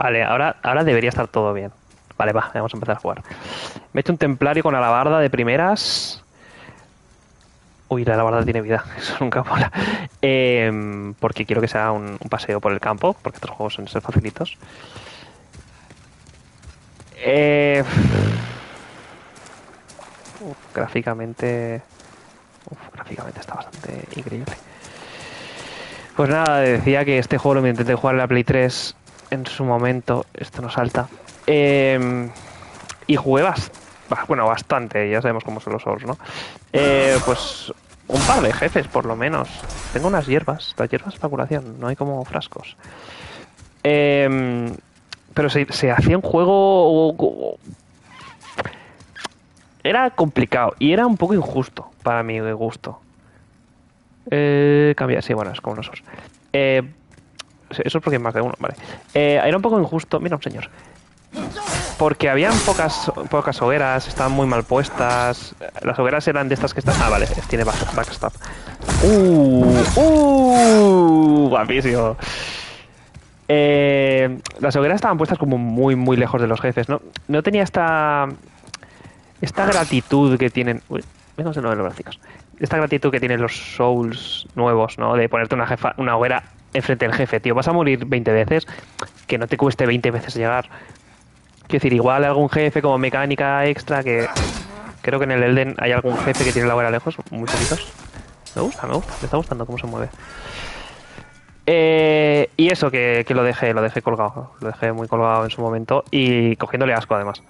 Vale, ahora debería estar todo bien. Vale, va, vamos a empezar a jugar. Me he hecho un templario con alabarda de primeras. Uy, la alabarda tiene vida, eso nunca mola. Porque quiero que sea un paseo por el campo, porque estos juegos suelen ser facilitos. Eh, gráficamente... gráficamente está bastante increíble. Pues nada, decía que este juego lo intenté jugar en la Play 3 en su momento. Esto no salta. Y jugué bastante, ya sabemos cómo son los Souls, ¿no? Pues un par de jefes, por lo menos. Tengo unas hierbas, las hierbas para curación, no hay como frascos. Pero se hacía un juego... Era complicado y era un poco injusto para mi gusto. Cambia, sí, bueno, es como nosotros. Eso es porque hay más de uno, vale. Era un poco injusto. Mira, un señor. Porque habían pocas hogueras, estaban muy mal puestas. Las hogueras eran de estas que están. Ah, vale, tiene backstab. Guapísimo. Las hogueras estaban puestas como muy lejos de los jefes, ¿no? No tenía esta gratitud que tienen. Uy, menos de 9 los gráficos. Esta gratitud que tienen los Souls nuevos, ¿no? De ponerte una hoguera enfrente del jefe, tío. Vas a morir 20 veces, que no te cueste 20 veces llegar. Quiero decir, igual algún jefe como mecánica extra, que creo que en el Elden hay algún jefe que tiene la hoguera lejos, muy poquitos. Me gusta, me está gustando cómo se mueve. Y eso, que lo dejé colgado. Lo dejé muy colgado en su momento y cogiéndole asco, además.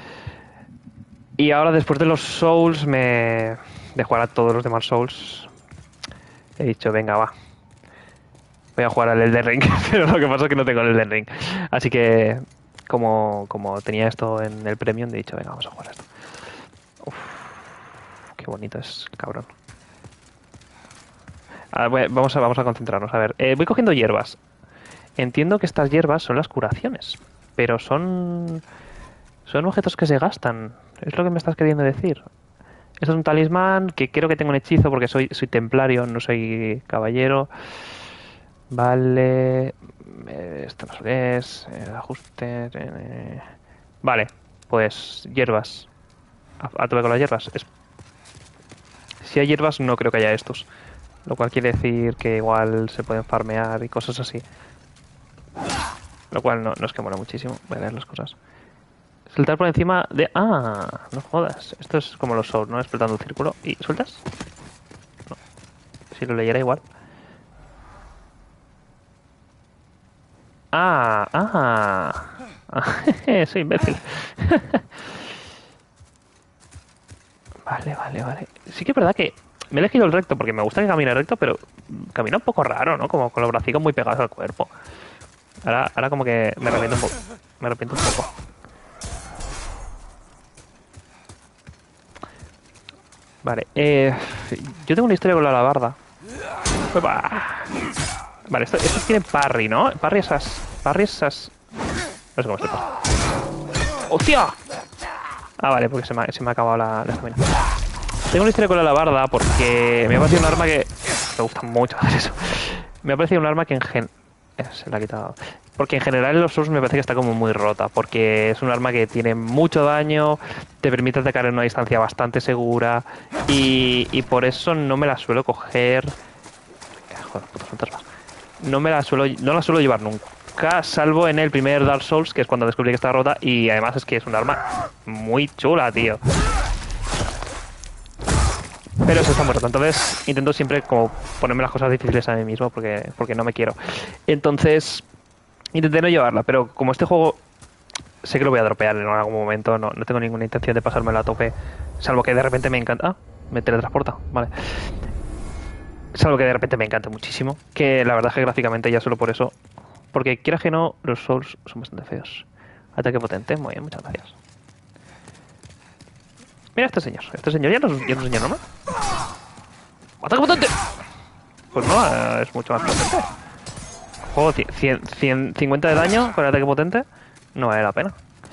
Y ahora, después de los Souls, de jugar a todos los demás Souls, he dicho, venga, va. Voy a jugar al Elden Ring, pero lo que pasa es que no tengo el Elden Ring. Así que, como tenía esto en el Premium, he dicho, venga, vamos a jugar a esto. Uf, qué bonito es el cabrón. Ahora vamos a concentrarnos. A ver, voy cogiendo hierbas. Entiendo que estas hierbas son las curaciones, pero son objetos que se gastan. Es lo que me estás queriendo decir. Esto es un talismán que creo que tengo un hechizo porque soy templario, no soy caballero. Vale. Esto no sé qué es. Ajuste. Vale, pues hierbas. A tope con las hierbas. Si hay hierbas, no creo que haya estos. Lo cual quiere decir que igual se pueden farmear y cosas así. Lo cual no es que mola muchísimo. Voy a leer las cosas. Saltar por encima de... Ah, no jodas. Esto es como los Souls, ¿no? Explotando un círculo. ¿Y sueltas? No. Si lo leyera igual. Soy imbécil. Vale. Sí que es verdad que me he elegido el recto porque me gusta que camine recto, pero camina un poco raro, ¿no? Como con los bracicos muy pegados al cuerpo. Ahora como que me arrepiento un poco. Vale, yo tengo una historia con la alabarda. Vale, estos tienen parry, ¿no? Parry esas... No sé cómo se pasa. ¡Hostia! Ah, vale, porque se me ha acabado la estamina. Tengo una historia con la alabarda porque me ha parecido un arma que... Me gusta mucho hacer eso. Me ha parecido un arma que se la ha quitado. Porque en general en los Souls me parece que está como muy rota. Porque es un arma que tiene mucho daño, te permite atacar en una distancia bastante segura. Y por eso no me la suelo coger... Joder, putos fantasmas. No la suelo llevar nunca, salvo en el primer Dark Souls, que es cuando descubrí que está rota. Y además es que es un arma muy chula, tío. Pero eso está muy roto. Entonces intento siempre como ponerme las cosas difíciles a mí mismo porque no me quiero. Entonces intenté no llevarla, pero como este juego sé que lo voy a dropear en algún momento, no tengo ninguna intención de pasármelo a tope, salvo que de repente me encanta. Ah, me teletransporta, vale. Salvo que de repente me encanta muchísimo, que la verdad es que gráficamente ya solo por eso, porque quieras que no, los Souls son bastante feos. Ataque potente, muy bien, muchas gracias. Mira este señor ya no es un señor normal. ¡Ataque potente! Pues no, es mucho más potente. Juego 150 de daño con el ataque potente, no vale la pena.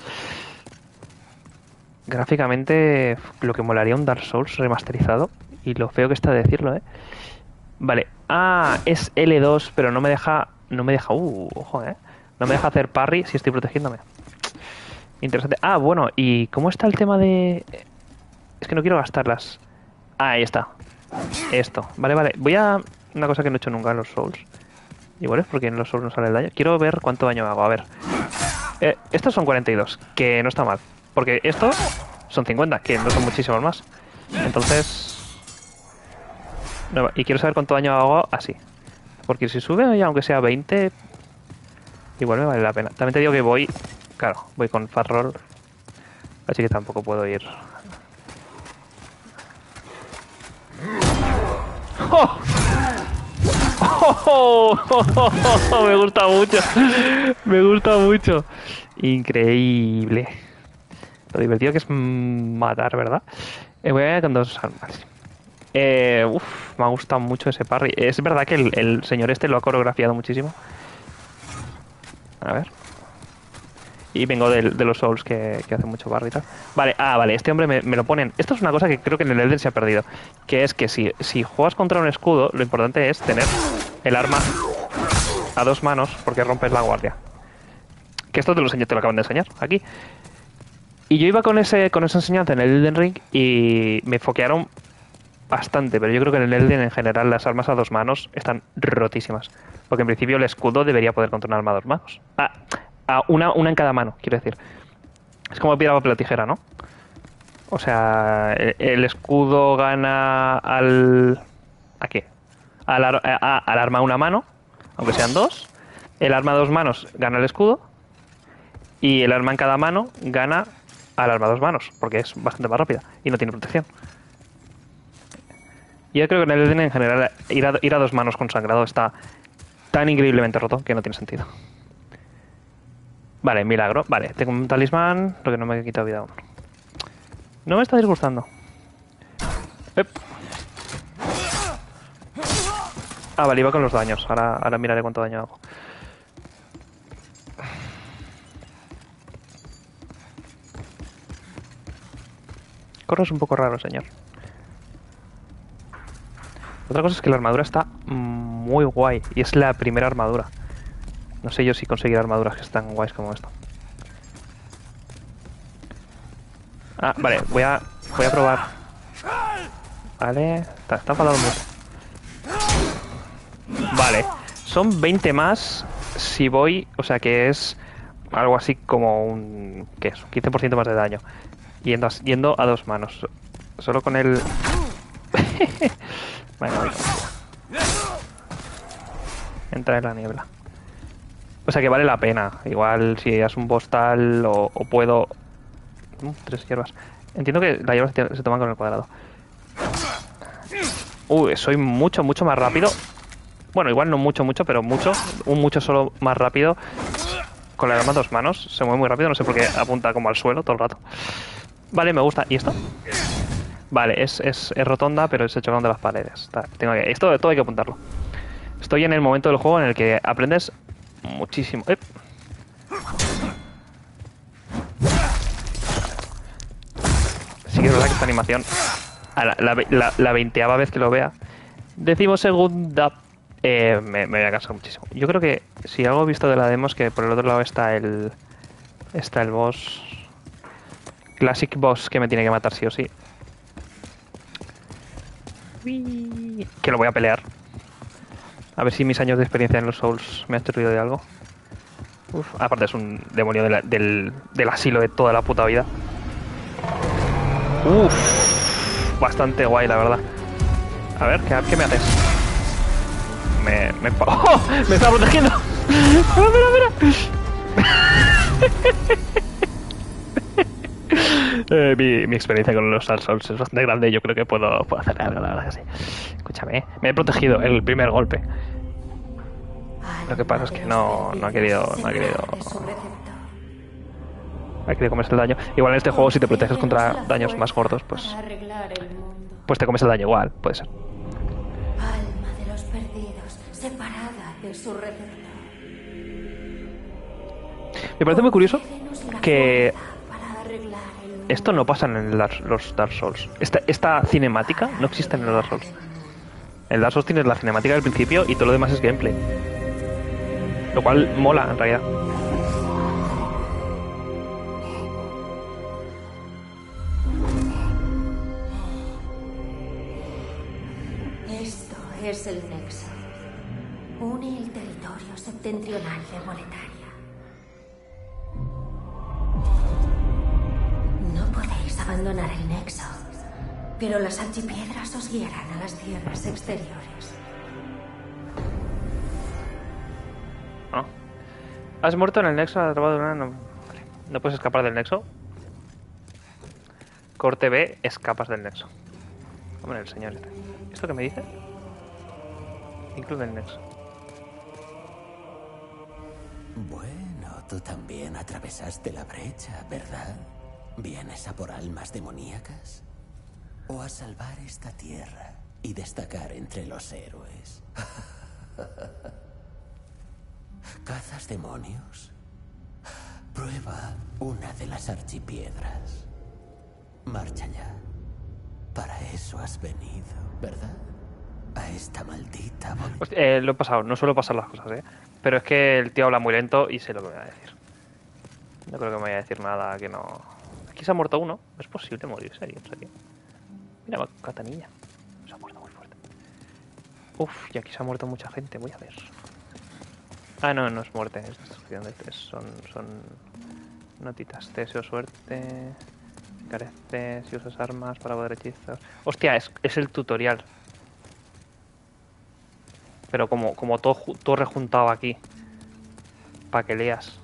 Gráficamente, lo que molaría un Dark Souls remasterizado, y lo feo que está de decirlo, Vale, es L2, pero no me deja... ojo, No me deja hacer parry si estoy protegiéndome. Interesante. Ah, bueno, ¿y cómo está el tema de...? Es que no quiero gastarlas. Ah, ahí está. Esto. Vale, vale. Voy a... Una cosa que no he hecho nunca en los Souls. Igual es porque en los Souls no sale el daño. Quiero ver cuánto daño hago. A ver. Estos son 42, que no está mal. Porque estos son 50, que no son muchísimos más. Entonces... No, y quiero saber cuánto daño hago así. Porque si sube ya aunque sea 20... Igual me vale la pena. También te digo que voy... Claro, voy con fast roll. Así que tampoco puedo ir... ¡Oh! ¡Oh! ¡Oh! Me gusta mucho. Me gusta mucho. Increíble. Lo divertido que es matar, ¿verdad? Voy a ir con 2 armas. Me ha gustado mucho ese parry. Es verdad que el señor este lo ha coreografiado muchísimo. A ver. Y vengo de los Souls que hacen mucho parry y tal. Vale, vale, este hombre me lo ponen. Esto es una cosa que creo que en el Elden se ha perdido. Que es que si juegas contra un escudo, lo importante es tener el arma a 2 manos porque rompes la guardia. Que esto te lo acaban de enseñar aquí. Y yo iba con esa enseñanza en el Elden Ring y me foquearon bastante, pero yo creo que en el Elden en general las armas a 2 manos están rotísimas. Porque en principio el escudo debería poder contra un arma a 2 manos. Una en cada mano, quiero decir. Es como piedra, papel o tijera, ¿no? O sea, el escudo gana al... ¿A qué? Al arma a una mano, aunque sean 2. El arma a 2 manos gana el escudo. Y el arma en cada mano gana al arma a 2 manos, porque es bastante más rápida y no tiene protección. Y yo creo que en el Elden en general ir a 2 manos con sangrado está tan increíblemente roto que no tiene sentido. Vale, milagro. Vale, tengo un talismán, lo que no me he quitado vida aún. No me está disgustando. Vale, iba con los daños. Ahora miraré cuánto daño hago. Corres un poco raro, señor. Otra cosa es que la armadura está muy guay. Y es la primera armadura. No sé yo si conseguir armaduras que están guays como esto. Vale, voy a probar. Vale, está enfadado mucho. Vale, son 20 más si voy, o sea que es algo así como un... ¿Qué es? Un 15% más de daño. Yendo a 2 manos. Solo con el... Bueno, entra en la niebla. O sea que vale la pena. Igual si es un boss tal o puedo... 3 hierbas. Entiendo que la hierba se toma con el cuadrado. Soy mucho más rápido. Bueno, igual no mucho, pero mucho. Un mucho solo más rápido. Con la arma a 2 manos. Se mueve muy rápido, no sé por qué apunta como al suelo todo el rato. Vale, me gusta. ¿Y esto? Vale, es rotonda, pero se choca contra las paredes. Esto todo hay que apuntarlo. Estoy en el momento del juego en el que aprendes muchísimo. Sí que es verdad que esta animación, a la 20ª vez que lo vea, 12ª, me voy a cansar muchísimo. Yo creo que si algo he visto de la demo es que por el otro lado está el boss, Classic Boss, que me tiene que matar sí o sí. Que lo voy a pelear. A ver si mis años de experiencia en los Souls me han servido de algo. Aparte es un demonio del asilo de toda la puta vida. Bastante guay, la verdad. A ver, ¿qué me haces? ¡Oh! ¡Me está protegiendo! ¡Mira! Mi experiencia con los Dark Souls es bastante grande. Yo creo que puedo hacer algo, la verdad que sí. Escúchame, me he protegido el primer golpe. Lo que pasa es que no ha querido comerse el daño. Igual en este juego, si te proteges contra daños más gordos, pues te comes el daño igual, puede ser. Alma de los perdidos, separada de su receptor. Me parece muy curioso que esto no pasa en los Dark Souls. Esta cinemática no existe en los Dark Souls. En Dark Souls tienes la cinemática del principio y todo lo demás es gameplay. Lo cual mola, en realidad. es el Nexo. Une el territorio septentrional de Boletaria. No podéis abandonar el Nexo, pero las archipiedras os guiarán a las tierras exteriores. Ah. Has muerto en el Nexo, has atrapado una... No... Vale. No puedes escapar del Nexo. Corte B, escapas del Nexo. Hombre, el señor este. ¿Esto qué me dice? Incluye el Nexo. Bueno, tú también atravesaste la brecha, ¿verdad? ¿Vienes a por almas demoníacas? ¿O a salvar esta tierra y destacar entre los héroes? ¿Cazas demonios? Prueba una de las archipiedras. Marcha ya. Para eso has venido, ¿verdad? A esta maldita... Hostia, lo he pasado, no suelo pasar las cosas, pero es que el tío habla muy lento y sé lo que me va a decir. No creo que me vaya a decir nada que no... Aquí se ha muerto uno. ¿Es posible morir? ¿En serio? Mira, catanilla. Se ha muerto muy fuerte. Uf, y aquí se ha muerto mucha gente. Voy a ver. Ah, no, no es muerte. Es destrucción de test. Son notitas. Teseo, suerte. Carece si usas armas para poder hechizos. Hostia, es el tutorial. Pero como todo rejuntado aquí. Para que leas.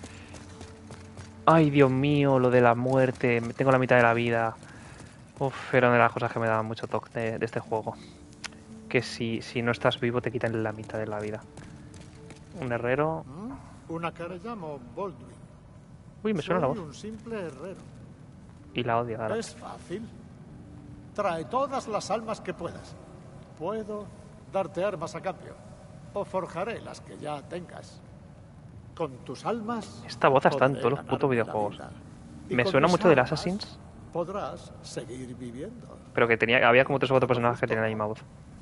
Ay, Dios mío, lo de la muerte. Tengo la mitad de la vida. Uf, era una de las cosas que me daban mucho toque de este juego. Que si no estás vivo te quitan la mitad de la vida. Un herrero. Una que le llamo Baldwin. Uy, me suena la Soy voz. un simple herrero. Y la odio ahora. Es fácil. Trae todas las almas que puedas. Puedo darte armas a cambio. O forjaré las que ya tengas. Con tus almas... Esta voz está en podré todos los putos ganarme la videojuegos. vida. Y Me con suena mis mucho del armas Assassin's. Podrás seguir viviendo. Pero que había como 3 o 4 personajes que tenían la misma voz.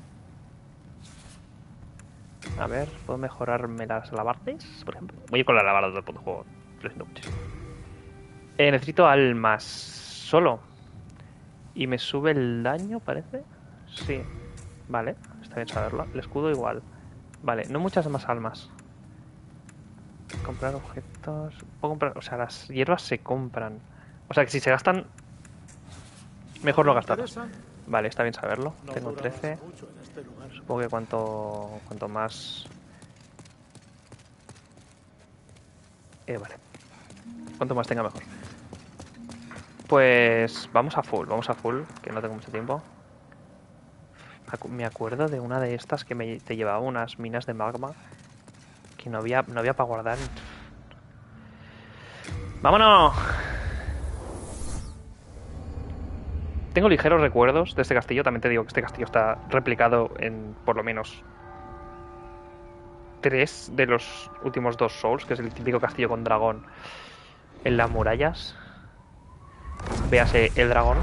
A ver, ¿puedo mejorarme las alabardes? Por ejemplo. Voy a ir con las alabardas del puto juego. Lo siento muchísimo. Necesito almas. Solo. Y me sube el daño, parece. Sí. Vale, está bien saberlo. El escudo igual. Vale, no muchas más almas. Comprar objetos. Puedo comprar. O sea, las hierbas se compran. O sea que si se gastan. Mejor no gastarlas. Vale, está bien saberlo. No Tengo durarás 13. mucho en este lugar. Supongo que cuanto más... vale. Cuanto más tenga mejor. Pues vamos a full, que no tengo mucho tiempo. Me acuerdo de una de estas que te llevaba unas minas de magma que no había para guardar. ¡Vámonos! Tengo ligeros recuerdos de este castillo. También te digo que este castillo está replicado en por lo menos 3 de los últimos 2 Souls, que es el típico castillo con dragón en las murallas. Véase el dragón.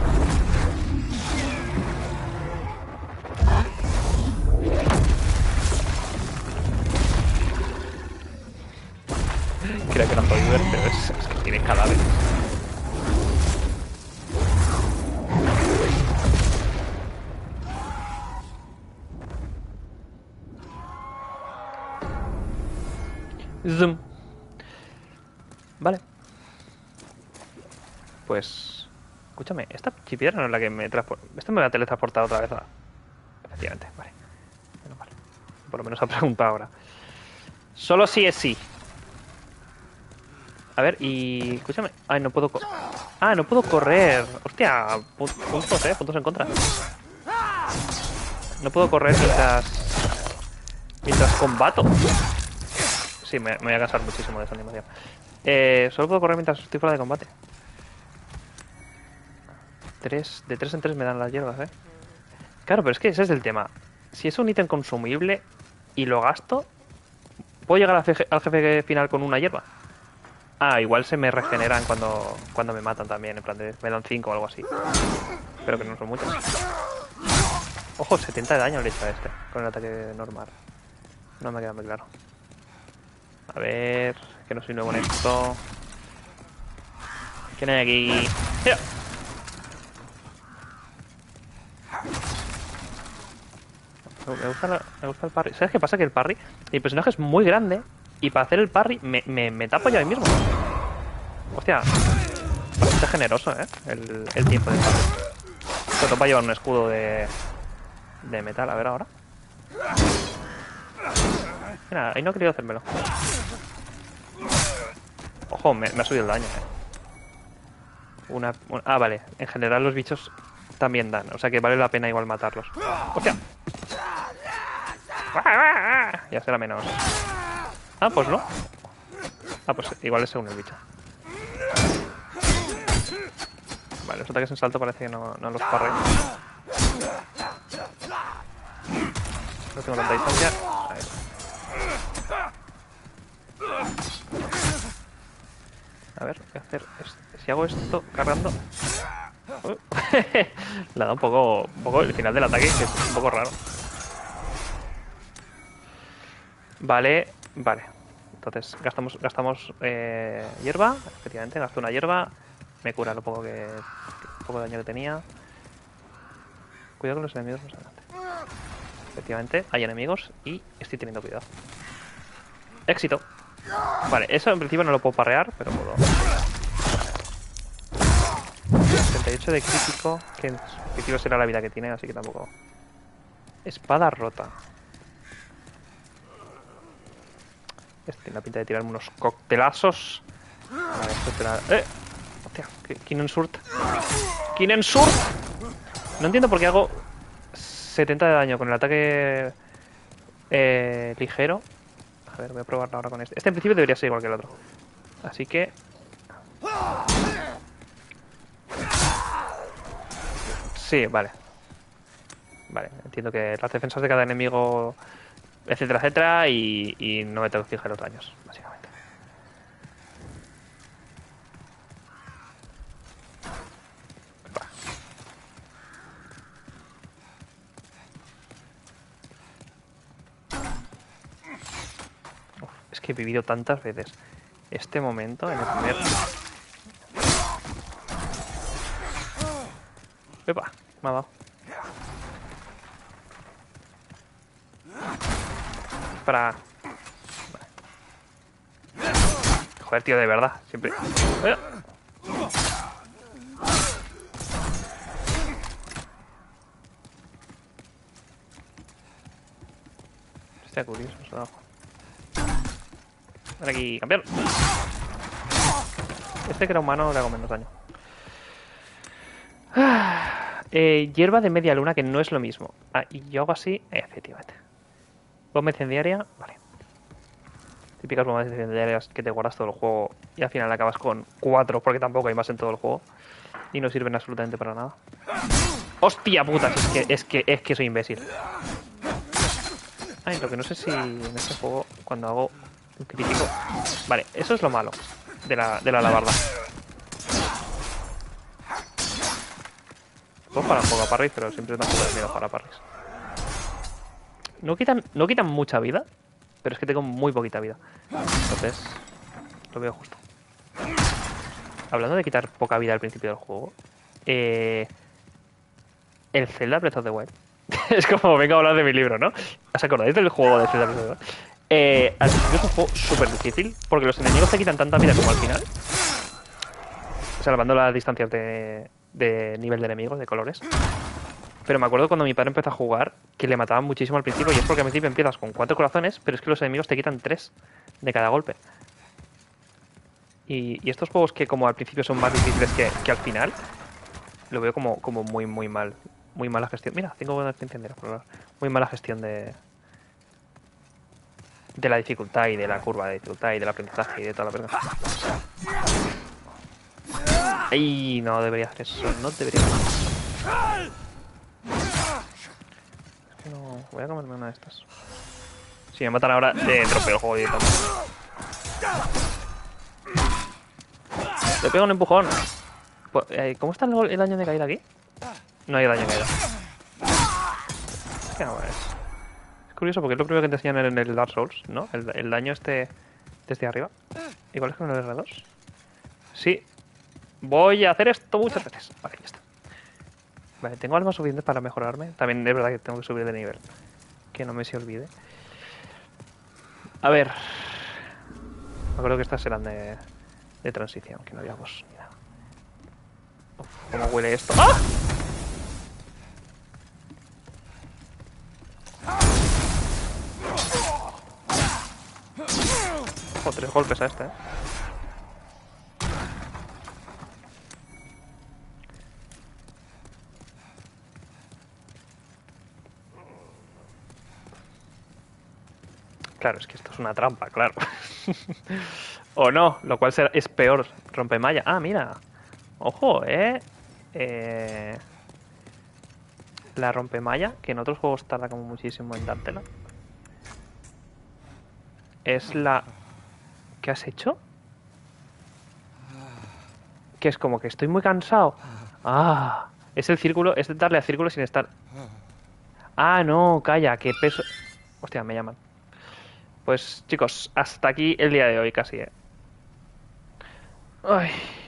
Creo que no soy ver, pero es que tiene cadáveres. Zoom. Vale. Pues... Escúchame, esta piedra no es la que me transporta. Esta me va a teletransportar otra vez. Efectivamente, vale. Menos mal. Por lo menos ha preguntado ahora. Solo si es sí. A ver, y... Escúchame. Ay, no puedo... no puedo correr. Hostia, puntos, puntos en contra. No puedo correr mientras combato. Sí, me voy a cansar muchísimo de esa animación. Solo puedo correr mientras estoy fuera de combate. De 3 en 3 me dan las hierbas, Claro, pero es que ese es el tema. Si es un ítem consumible y lo gasto, ¿puedo llegar al jefe final con una hierba? Igual se me regeneran cuando me matan también. En plan, me dan 5 o algo así. Pero que no son muchas. Ojo, 70 de daño le he hecho a este con el ataque normal. No me queda muy claro. A ver, que no soy nuevo en esto. ¿Quién hay aquí? ¡Mira! Me gusta el parry. ¿Sabes qué pasa? Que el parry... Mi personaje es muy grande y para hacer el parry me tapo yo ahí mismo. Hostia. Bastante generoso, ¿eh? El tiempo de parry. Sobre todo para llevar un escudo de metal. A ver ahora. Mira, ahí no he querido hacérmelo. Ojo, me ha subido el daño, ¿eh? Ah, vale. En general los bichos también dan. O sea que vale la pena igual matarlos. ¡Hostia! Ya será menos. Ah, pues no. Ah, pues igual es según el bicho. Vale, los ataques en salto parece que no los parré. No tengo tanta distancia. Ahí. A ver, voy a hacer si hago esto cargando. Le da un poco el final del ataque, que es un poco raro. Vale. Entonces gastamos hierba. Efectivamente, gasto una hierba. Me cura lo poco poco daño que tenía. Cuidado con los enemigos más adelante. Efectivamente, hay enemigos y estoy teniendo cuidado. Éxito. Vale, eso en principio no lo puedo parrear, pero puedo. 78 de crítico. Que crítico será la vida que tiene, así que tampoco. Espada rota. Este tiene la pinta de tirarme unos coctelazos. Vale, esto te la... Hostia, Kinensurt. ¡Kinensurt! No entiendo por qué hago 70 de daño con el ataque ligero. A ver, voy a probarlo ahora con este. Este en principio debería ser igual que el otro. Así que... Sí, vale. Vale, entiendo que las defensas de cada enemigo, etcétera, etcétera, y no me tengo que fijar los daños, básicamente. Uf, es que he vivido tantas veces este momento en el primer... Epa, me ha dado. Para... Joder, tío, de verdad, siempre... Está curioso eso de abajo. Ven aquí, campeón. Este que era humano le hago menos daño. Hierba de media luna, que no es lo mismo. Ah, y yo hago así, efectivamente. Bomba incendiaria, vale. Típicas bombas incendiarias que te guardas todo el juego y al final acabas con 4 porque tampoco hay más en todo el juego. Y no sirven absolutamente para nada. ¡Hostia puta! Es que soy imbécil. Ay, lo que no sé si en este juego, cuando hago un crítico... Vale, eso es lo malo de la alabarda. Puedo parar un poco a parries, pero siempre me da miedo para parries. No quitan mucha vida, pero es que tengo muy poquita vida. Entonces, lo veo justo. Hablando de quitar poca vida al principio del juego, el Zelda Breath of the Wild es como, venga a hablar de mi libro, ¿no? ¿Os acordáis del juego de Zelda Breath of the Wild? Al principio es un juego súper difícil, porque los enemigos te quitan tanta vida como al final. Salvando las distancias de nivel de enemigos, de colores. Pero me acuerdo cuando mi padre empezó a jugar que le mataban muchísimo al principio, y es porque al principio empiezas con 4 corazones, pero es que los enemigos te quitan 3 de cada golpe. Y estos juegos que como al principio son más difíciles que al final, lo veo como muy mal. Muy mala gestión. Mira, tengo que encender, por favor. Muy mala gestión de la dificultad y de la curva de dificultad y del aprendizaje y de toda la verga. ¡Ay! No debería hacer eso, no debería hacer eso. Es que no... Voy a comerme una de estas. Si me matan ahora, dropeo el juego directamente. Le pego un empujón. ¿Cómo está el daño de caída aquí? No hay daño de caída. ¿Qué no es curioso porque es lo primero que te enseñan en el Dark Souls, ¿no? El daño desde arriba. Igual es que en el R2. Sí. Voy a hacer esto muchas veces. Vale, ya está. Vale, tengo almas suficientes para mejorarme. También es verdad que tengo que subir de nivel. Que no me se olvide. A ver. Me acuerdo que estas eran de transición, que no habíamos... Mira. Uf, ¿cómo huele esto? ¡Ah! Oh, 3 golpes a este, Claro, es que esto es una trampa, claro. O no, lo cual es peor. Rompemalla. Ah, mira. Ojo, la rompemalla, que en otros juegos tarda como muchísimo en dártela. Es la... ¿Qué has hecho? Que es como que estoy muy cansado. Ah, es el círculo, es darle a círculo sin estar... Ah, no, calla, que peso... Hostia, me llaman. Pues chicos, hasta aquí el día de hoy casi, Ay...